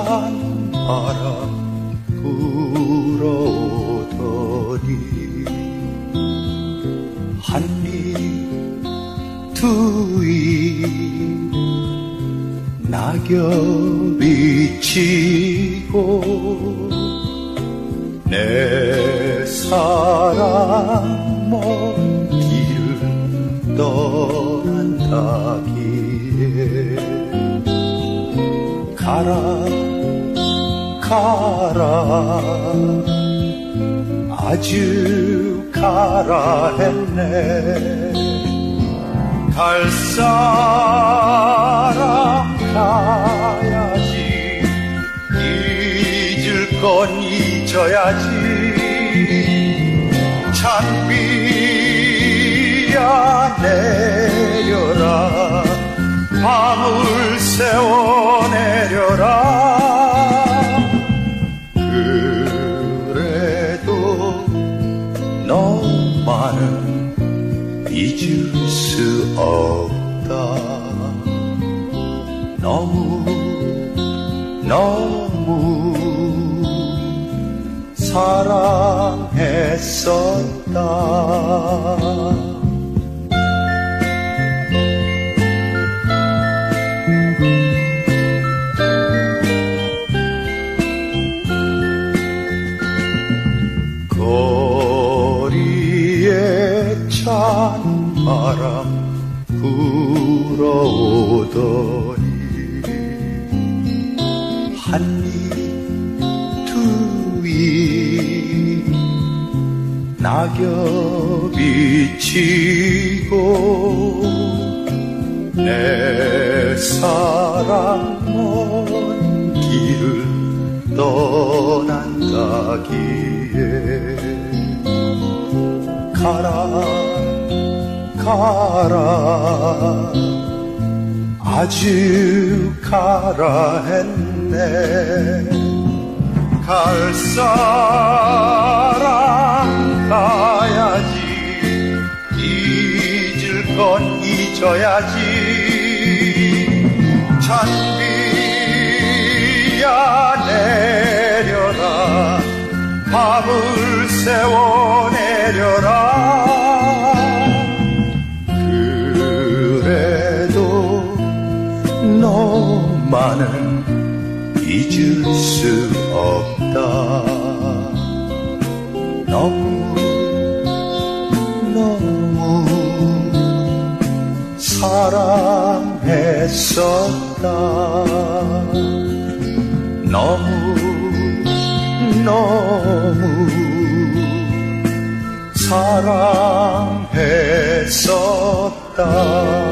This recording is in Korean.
찬바람 불어오더니 한입 두입 낙엽이 치고 내 사랑 먼 길을 떠난다기에 가라 가라 아주 가라 했네. 갈 사람 가야지 잊을 건 잊어야지. 찬비야 내려라 밤을 새워 내려라. 그래도 너만은 잊을 수 없다. 너무 사랑했었다. 거리에 찬바람 불어오더니 한입 두입 낙엽이 치고 내 사랑 먼 길을 떠난다기에 가라 가라 아주 가라 했네. 갈 사람 가야지 잊을 건 잊어야지. 찬비야 내려라 밤을 새워 내려라. 그래도 너만은 잊을 수 없다. 너무 사랑했었다. 너무 사랑했었다.